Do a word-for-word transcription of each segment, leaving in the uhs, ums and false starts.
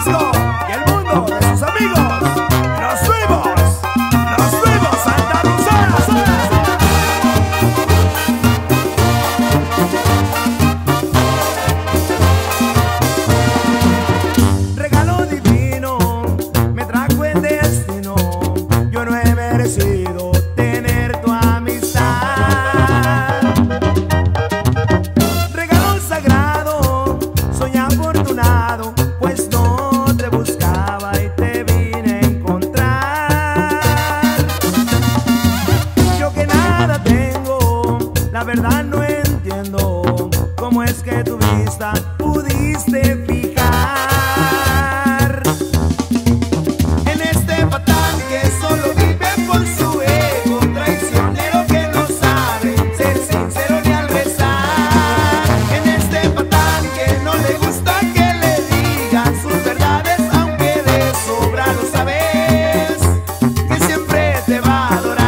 Francisco y el mundo de sus amigos. Nos fuimos, nos fuimos Santa Rosa. Regalo divino me trajo el destino. Yo no he merecido tener tu amistad. Regalo sagrado, soy afortunado, pues no te buscaba y te vine a encontrar. Yo que nada tengo, la verdad no entiendo cómo es que tu vista pudiste fijar en este patán que solo vive por su ego, traicionero que no sabe ser sincero ni al rezar. En este patán que no le gusta que le digan sus verdades, aunque de sobra lo sabes, que siempre te va a adorar.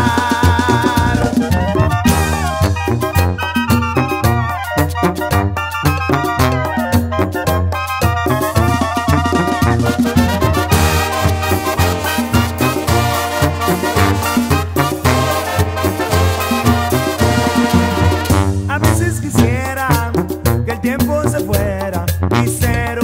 A veces quisiera que el tiempo se fuera y ser